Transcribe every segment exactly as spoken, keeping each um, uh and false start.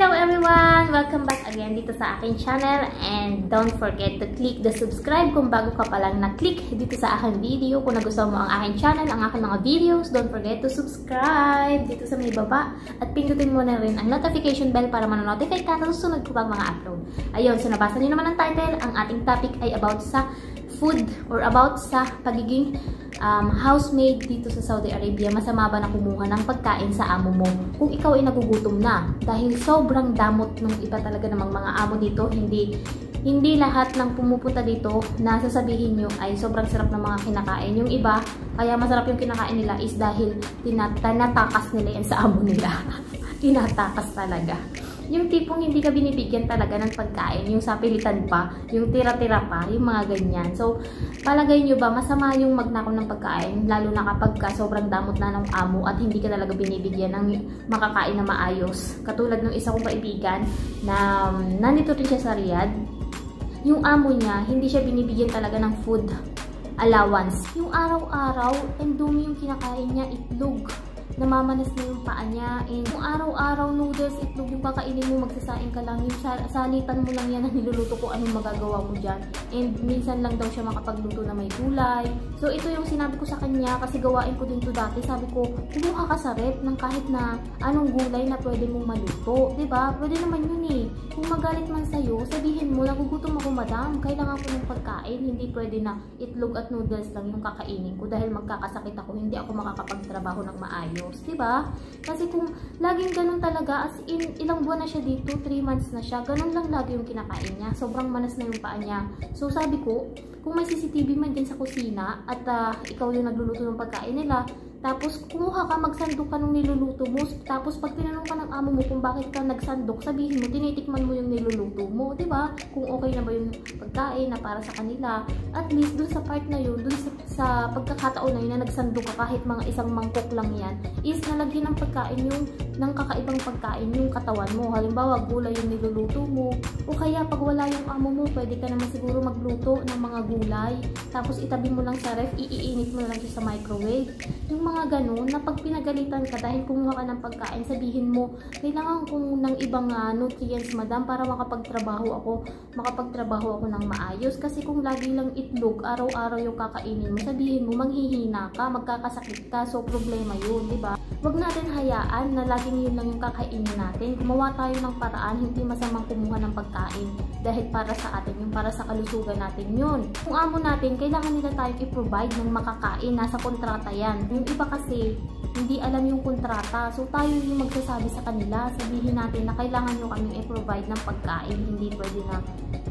Hello everyone! Welcome back again dito sa aking channel and don't forget to click the subscribe kung bago ka pa lang na-click dito sa aking video. Kung nagustuhan mo ang aking channel, ang aking mga videos, don't forget to subscribe dito sa may baba at pindutin mo na rin ang notification bell para manonotify ka na susunod ko pang mga upload. Ayun, so nabasa niyo naman ang title. Ang ating topic ay about sa food or about sa pagiging um, housemaid dito sa Saudi Arabia. Masama ba na kumuha ng pagkain sa amo mo kung ikaw ay nagugutom na? Dahil sobrang damot ng iba talaga namang mga amo dito. Hindi hindi lahat ng pumupunta dito na sasabihin nyo ay sobrang sarap ng mga kinakain. Yung iba, kaya masarap yung kinakain nila is dahil tinatakas nila yan sa amo nila. Tinatakas talaga. Yung tipong hindi ka binibigyan talaga ng pagkain, yung sapilitan pa, yung tira-tira pa, yung mga ganyan. So, palagay nyo ba, masama yung magnakaw ng pagkain, lalo na kapag ka sobrang damot na ng amo at hindi ka talaga binibigyan ng makakain na maayos. Katulad ng isa kong kaibigan na um, nandito rin siya sa Riyadh, yung amo niya, hindi siya binibigyan talaga ng food allowance. Yung araw-araw, ang dumi yung kinakain niya, itlog. Namamanas na yung paa niya. And kung araw-araw noodles, itlog yung kakainin mo, magsasain ka lang. Yung salitan mo lang yan na niluluto ko anong magagawa mo dyan. And minsan lang daw siya makapagluto na may gulay. So ito yung sinabi ko sa kanya kasi gawain ko din to dati. Sabi ko, kumuha ka sa rep ng kahit na anong gulay na pwede mong maluto. Diba? Pwede naman yun eh. Kung magalit man sa'yo, sabihin mo, nagugutom ako madam, kailangan ko ng pagkain. Hindi pwede na itlog at noodles lang yung kakainin ko dahil magkakasakit ako, hindi ako makakapagtrabaho ng maayos. Diba? Kasi kung laging ganun talaga, as in, ilang buwan na siya dito, three months na siya, ganun lang lagi yung kinakain niya. Sobrang manas na yung paa niya. So, sabi ko, kung may C C T V man din sa kusina, at uh, ikaw yung nagluluto ng pagkain nila, tapos kumuha ka, magsandok ka nung niluluto mo, tapos pag tinanong ka ng amo mo kung bakit ka nagsandok, sabihin mo, tinitikman mo yung niluluto mo, diba? Kung okay na ba yung pagkain na para sa kanila, at least dun sa part na yun, dun sa, sa pagkakataon na yun na nagsandok ka kahit mga isang mangkok lang yan, is nalagyan ng pagkain yung, ng kakaibang pagkain yung katawan mo. Halimbawa, gulay yung niluluto mo, o kaya pag wala yung amo mo, pwede ka naman siguro magluto ng mga gulay, tapos itabi mo lang sa ref, iiinit mo lang siya sa microwave. Yung mga ganun, na pag pinagalitan ka dahil kumuha ka ng pagkain, sabihin mo, kailangan kong ng ibang uh, nutrients madam para makapagtrabaho ako, makapagtrabaho ako ng maayos. Kasi kung lagi lang itlog, araw-araw yung kakainin mo, sabihin mo, manghihina ka, magkakasakit ka, so problema yun, diba? Huwag natin hayaan na laging yun lang yung kakainin natin. Gumawa tayo ng paraan, hindi masamang kumuha ng pagkain dahil para sa atin, yung para sa kalusugan natin yun. Kung amo natin, kailangan nila tayo i-provide ng makakain, nasa kontrata yan. Yung iba kasi, hindi alam yung kontrata. So, tayo yung magsasabi sa kanila. Sabihin natin na kailangan nyo kami i-provide ng pagkain. Hindi pwede na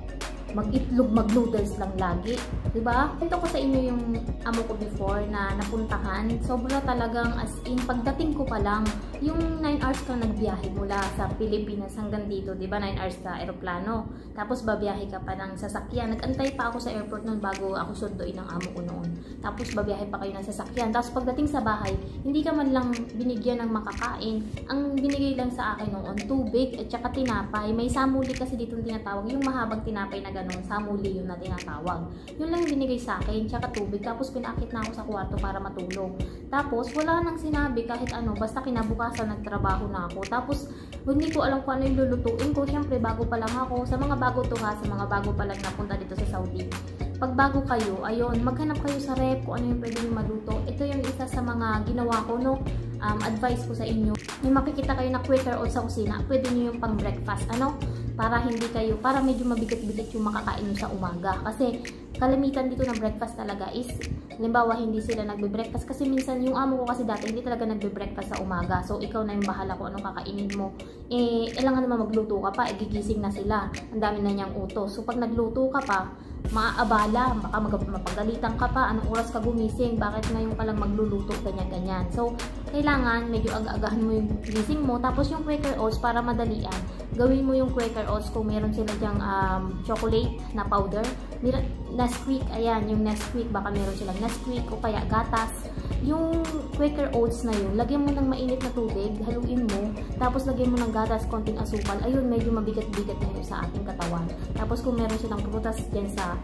mag-itlog, mag-noodles lang lagi. Diba? Ito ko sa inyo yung amo ko before na napuntahan. Sobra talagang as in, pagdating ko pa lang, yung nine hours kang nagbiyahe mula sa Pilipinas hanggang dito. Diba? nine hours sa aeroplano. Tapos babiyahe ka pa ng sasakyan. Nag-antay pa ako sa airport noon bago ako sunduin ng amo ko noon. Tapos babiyahe pa kayo ng sasakyan. Tapos pagdating sa bahay, hindi ka man lang binigyan ng makakain. Ang binigay lang sa akin noon, tubig at saka tinapay. May samuli kasi dito tinatawag. Yung mahabang tinapay na ganun, samuli yun na tinatawag. Yun lang binigay sa akin, tsaka tubig. Tapos pinakit na ako sa kwarto para matulog. Tapos wala nang sinabi kahit ano, basta kinabukasan nagtrabaho na ako. Tapos hindi ko alam kung ano yung lulutuin ko. Siyempre bago pa lang ako. Sa mga bago to ha, sa mga bago pa lang napunta dito sa Saudi. Pag bago kayo, ayun, maghanap kayo sa rep kung ano yung pwede nyo maluto. Ito yung isa sa mga ginawa ko, no? Um, advice ko sa inyo. May makikita kayo na Quaker oats sa kusina, pwede nyo yung pang breakfast, ano? Para hindi kayo, para medyo mabigat-bigat yung makakain nyo sa umaga. Kasi kalamitan dito ng breakfast talaga is, halimbawa hindi sila nagbe-breakfast. Kasi minsan yung amo ko kasi dati hindi talaga nagbe-breakfast sa umaga. So ikaw na yung bahala kung anong kakainin mo. Eh, kailangan naman magluto ka pa, eh, gigising na sila. Ang dami na niyang utos. So pag nagluto ka pa, maaabala, baka mapagalitan ka pa, anong oras ka gumising, bakit ngayon ka lang magluluto, ganyan-ganyan. So, kailangan medyo aga-agahan mo yung gising mo, tapos yung Quaker oats para madalian, gawin mo yung Quaker oats kung meron sila dyang um, chocolate na powder, Nesquik, ayan, yung Nesquik, baka meron silang Nesquik o kaya gatas. Yung Quaker oats na yun, lagyan mo ng mainit na tubig, haluin mo, tapos lagyan mo ng gatas, konting asukal, ayun, medyo mabigat-bigat na yun sa ating katawan. Tapos kung meron silang prutas dyan sa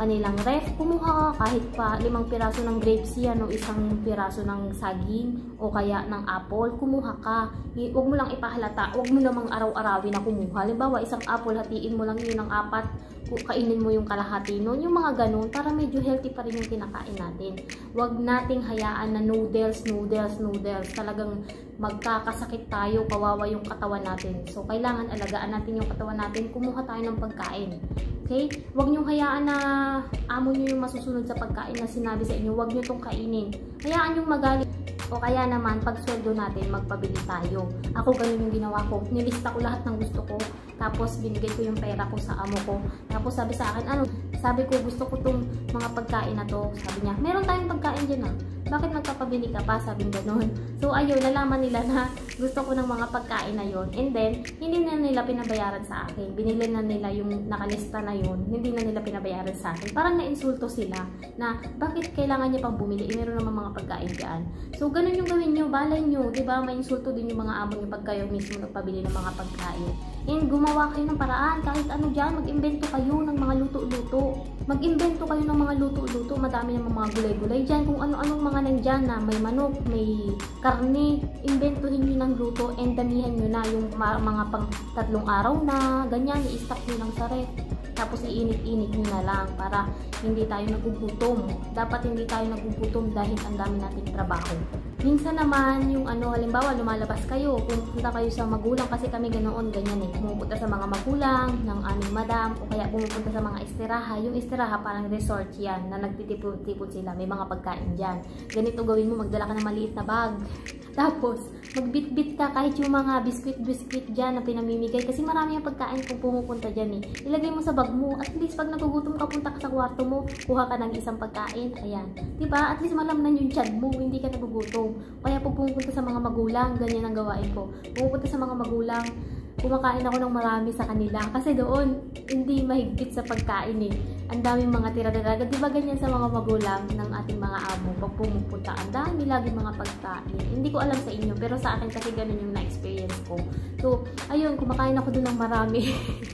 kanilang ref, kumuha ka kahit pa limang piraso ng grapes yan o isang piraso ng saging o kaya ng apple, kumuha ka. Huwag mo lang ipahalata, huwag mo namang araw-arawin na kumuha. Halimbawa, isang apple, hatiin mo lang yun ng apat, kainin mo yung kalahati nun, yung mga ganun, para medyo healthy pa rin yung kinakain natin. Huwag nating hayaan na noodles, noodles, noodles. Talagang magkakasakit tayo, kawawa yung katawan natin. So, kailangan alagaan natin yung katawan natin, kumuha tayo ng pagkain. Okay? Huwag niyong hayaan na amo niyo yung masusunod sa pagkain na sinabi sa inyo. Huwag niyo itong kainin. Hayaan yung magalit. O kaya naman, pag sweldo natin, magpabili tayo. Ako, ganun yung ginawa ko. Nilista ko lahat ng gusto ko. Tapos, binigay ko yung pera ko sa amo ko. Tapos, sabi sa akin, ano, sabi ko, gusto ko tong mga pagkain na to. Sabi niya, meron tayong pagkain dyan ah. Bakit magpapabili ka pa? Sabi gano'n. So, ayun, nalaman nila na gusto ko ng mga pagkain na yon. And then, hindi na nila pinabayaran sa akin. Binili na nila yung nakalista na yon. Hindi na nila pinabayaran sa akin. Parang na-insulto sila na bakit kailangan niya pang bumili? E, meron naman mga pagkain dyan. So, ganun yung gawin nyo. Balay nyo. Diba? May insulto din yung mga amo nyo pag kayo mismo nagpabili ng mga pagkain. And gumawa kayo ng paraan. Kahit ano dyan, mag-invento kayo ng mga luto-luto. Mag-invento kayo ng mga luto-luto. Madami ng mga gulay-gulay dyan. Kung ano-anong mga nandyan na may manok, may karne, inventuhin nyo ng luto and damihan nyo na yung mga pang tatlong araw na, ganyan, i-stock nyo ng sarep. Tapos iinit-init nyo na lang para hindi tayo nagugutom. Dapat hindi tayo nagugutom dahil ang dami nating trabaho. Minsan naman, yung ano, halimbawa, lumalabas kayo, pumunta kayo sa magulang, kasi kami ganoon, ganyan eh. Pumupunta sa mga magulang ng aming madam, o kaya pumupunta sa mga estiraha. Yung estiraha, parang resort yan, na nagtitipon-tipon sila, may mga pagkain dyan. Ganito gawin mo, magdala ka ng maliit na bag. Tapos, magbit-bit ka kahit yung mga biskwit-biskwit dyan na pinamimigay, kasi marami yung pagkain kung pumupunta dyan eh. Ilagay mo sa bag mo, at least pag nagugutom ka, punta ka sa kwarto mo, kuha ka ng isang pagkain, ayan. Diba? At least malamnan yung tiyan mo, hindi ka nagugutom. Kaya po pumunta sa mga magulang, ganyan ang gawain ko. Pumunta sa mga magulang, kumakain ako ng marami sa kanila. Kasi doon, hindi mahigpit sa pagkain eh. Ang daming mga tira-tira. Di ba ganyan sa mga magulang ng ating mga amo? Pag pumupunta, ang dami laging mga pagkain. Hindi ko alam sa inyo, pero sa akin kasi ganun yung na-experience ko. So, ayun, kumakain ako doon ng marami.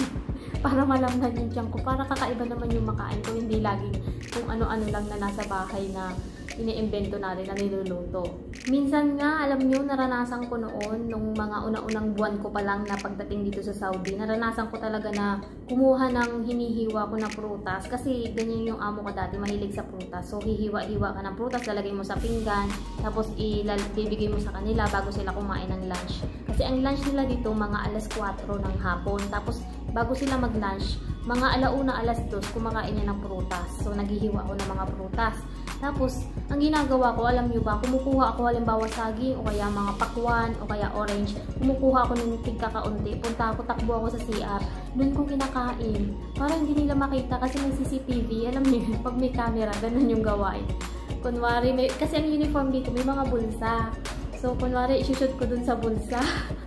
Para malamnan yung tiyan ko. Para kakaiba naman yung makain ko. Hindi laging kung ano-ano lang na nasa bahay na iniimbento natin na niluluto. Minsan nga, alam nyo, naranasan ko noon, nung mga una-unang buwan ko pa lang na pagdating dito sa Saudi, naranasan ko talaga na kumuha ng hinihiwa ko na prutas. Kasi ganyan yung amo ko dati, mahilig sa prutas. So, hihiwa-hiwa ka ng prutas, lalagay mo sa pinggan, tapos ibibigay mo sa kanila bago sila kumain ng lunch. Kasi ang lunch nila dito, mga alas kwatro ng hapon. Tapos, bago sila mag-lunch, mga alauna, alas dos, kumakain niya ng prutas. So, naghihiwa ko ng mga prutas. Tapos, ang ginagawa ko, alam nyo ba, kumukuha ako halimbawa saging o kaya mga pakwan o kaya orange. Kumukuha ako ng tigkakaunti. Punta ako, takbo ako sa C R. Doon ko kinakain. Para hindi nila makita kasi may C C T V. Alam nyo, pag may camera, ganun yung gawain. Kunwari, may, kasi ang uniform dito, may mga bulsa. So, kunwari, isushoot ko dun sa bulsa.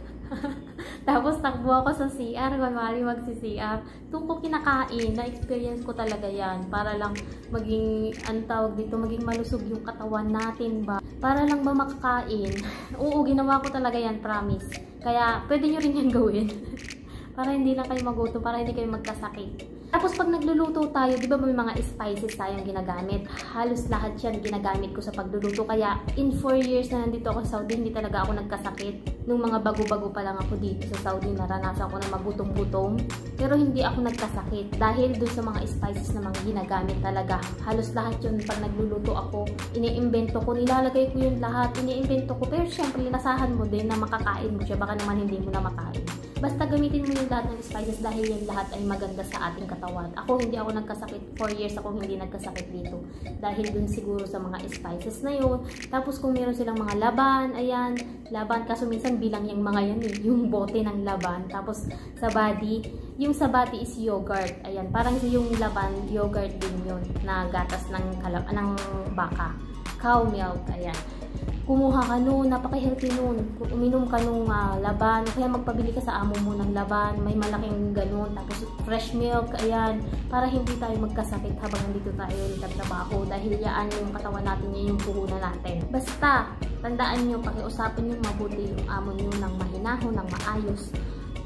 Tapos, takbo ako sa C R, kunwari magsi-C R. Doon ko kinakain, na-experience ko talaga yan. Para lang maging, ang tawag dito, maging malusog yung katawan natin ba? Para lang ba makakain? Oo, ginawa ko talaga yan, promise. Kaya, pwede nyo rin yan gawin. Para hindi lang kayo magutom, para hindi kayo magkasakit. Tapos pag nagluluto tayo, di ba may mga spices tayong ginagamit? Halos lahat yan ginagamit ko sa pagluluto. Kaya in four years na nandito ako sa Saudi, hindi talaga ako nagkasakit. Nung mga bago-bago pa lang ako dito sa Saudi, naranasan ko na magutom-gutom. Pero hindi ako nagkasakit dahil doon sa mga spices na mga ginagamit talaga. Halos lahat yun pag nagluluto ako, iniimbento ko, nilalagay ko yung lahat, iniimbento ko. Pero syempre, linasahan mo din na makakain mo siya. Baka naman hindi mo na makain. Basta gamitin mo yung lahat ng spices dahil yung lahat ay maganda sa ating katawan. Ako, hindi ako nagkasakit. four years ako hindi nagkasakit dito. Dahil dun siguro sa mga spices na yun. Tapos kung meron silang mga laban, ayan, laban. Kaso minsan bilang yung mga yan eh, yung bote ng laban. Tapos sa body, yung sa body is yogurt. Ayan, parang yung laban, yogurt din yun na gatas ng, kalab ng baka. Cow milk, ayan. Kumuha ka nun, napaka-healthy nun. Uminom ka nung uh, laban, kaya magpabili ka sa amo mo ng laban, may malaking ganun. Tapos fresh milk, ayan, para hindi tayo magkasakit habang nandito tayo nagtatrabaho. Dahil yaan yung katawan natin, yan yung puhunan natin. Basta, tandaan nyo, pakiusapin nyo mabuti yung amo nyo ng mahinahon, ng maayos.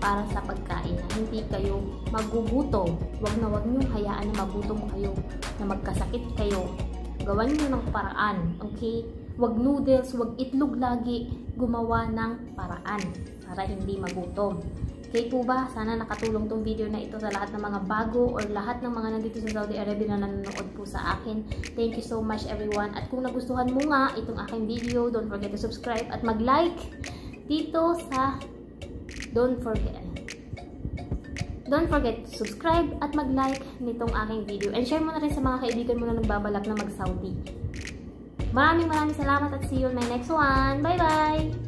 para sa pagkain na hindi kayo magugutom. Wag na wag niyong hayaan na magutom kayo, na magkasakit kayo. Gawan niyo ng paraan, okay? Wag noodles, wag itlog lagi. Gumawa ng paraan para hindi magutom. Okay po ba? Sana nakatulong tong video na ito sa lahat ng mga bago or lahat ng mga nandito sa Saudi Arabia na nanonood po sa akin. Thank you so much everyone. At kung nagustuhan mo nga itong aking video, don't forget to subscribe at mag-like dito sa don't forget don't forget to subscribe at mag-like nitong aking video. And share mo na rin sa mga kaibigan mo na nagbabalak na mag-Saudi. Maraming maraming salamat at see you in my next one. Bye bye!